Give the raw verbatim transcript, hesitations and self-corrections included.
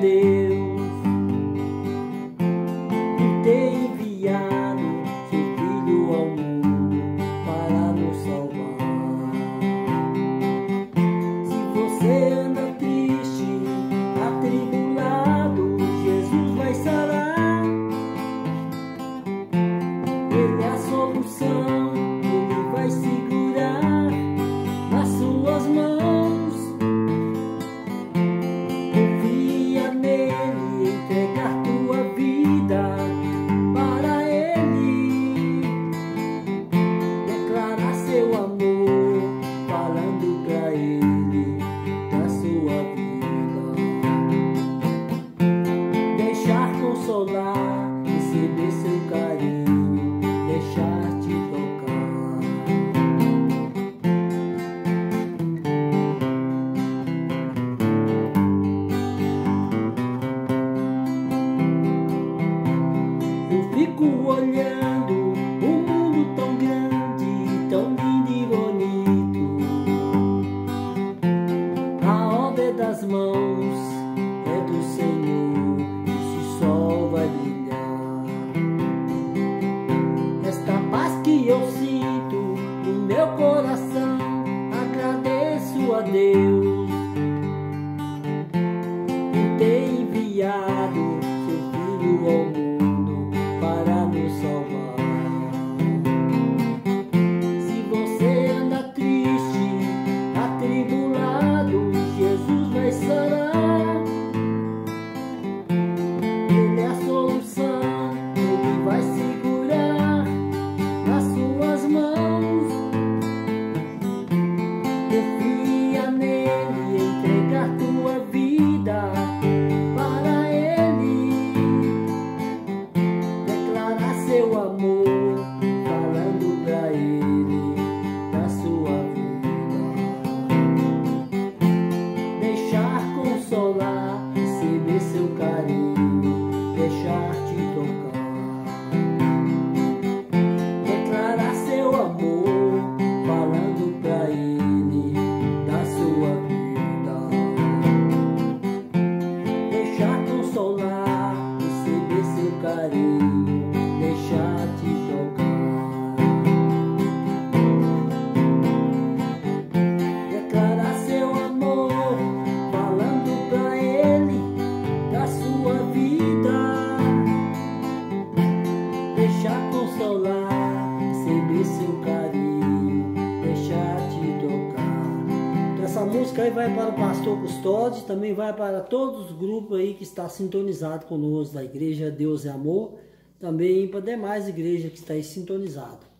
Deus por ter enviado seu Filho ao mundo para nos salvar. Se você anda triste, atribulado, Jesus vai sarar. Ele é a solução, Ele vai segurar nas suas mãos. Confia nele, entregar tua vida para Ele, declarar seu amor, falando pra Ele da sua vida. Deixar consolar, receber seu carinho, deixar te tocar. Eu fico olhando o mundo tão grande, tão lindo e bonito. A obra é das mãos, é do Senhor, esse sol vai brilhar. Esta paz que eu sinto no meu coração, agradeço a Deus por ter enviado seu Filho ao mundo para nos salvar. Se você anda triste, atribulado, Jesus vai sarar. Ele é a solução, Ele vai segurar nas suas mãos. Confia nele, entregar tua vida para Ele, declarar seu amor, falando pra Ele da sua vida. Deixar consolar, receber seu carinho, deixar te tocar. Declarar seu amor, falando pra Ele da sua vida. Deixar consolar, receber seu carinho, deixar te tocar. Declarar seu amor, falando pra Ele da sua vida. Deixar consolar, receber seu carinho, deixar te tocar. Então essa música aí vai para o pastor Custódio, também vai para todos os grupos aí que está sintonizado conosco da igreja Deus é Amor, também para demais igrejas que está aí sintonizado.